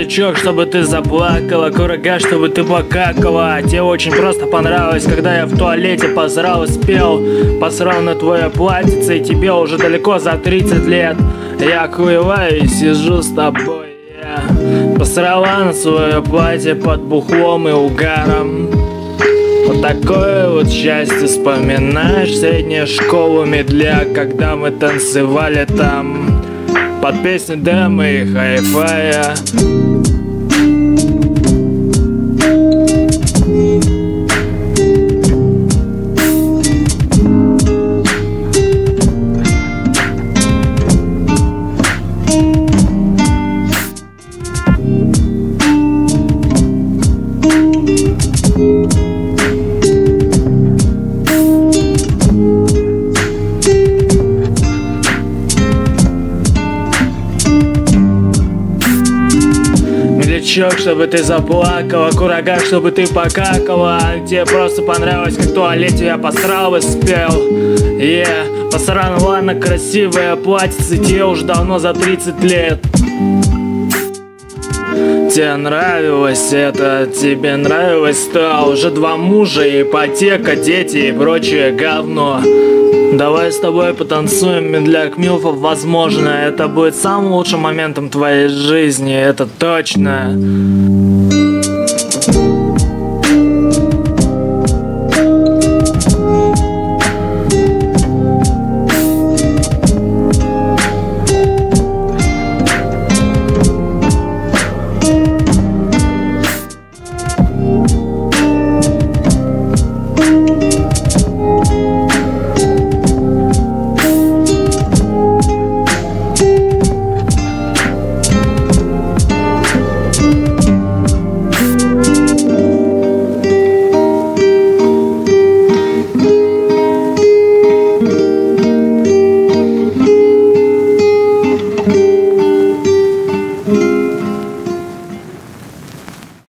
Медлячок, чтобы ты заплакала, курага, чтобы ты покакала. Тебе очень просто понравилось, когда я в туалете посрал и спел. Посрал на твое платьице, и тебе уже далеко за 30 лет. Я охуеваю и сижу с тобой. Посрала на свое платье под бухлом и угаром. Вот такое вот счастье. Вспоминаешь среднюю школу медляк, когда мы танцевали там под песню Дэма и Хай-Фая. Медлячок, чтобы ты заплакала, курага, чтобы ты покакала. Тебе просто понравилось, как в туалете я посрал и спел. Посрала на красивое платьице, тебе уже давно за 30 лет. Тебе нравилось это, тебе нравилось то. Уже 2 мужа, ипотека, дети и прочее говно. Давай с тобой потанцуем, медляк милфов. Возможно, это будет самым лучшим моментом твоей жизни, это точно.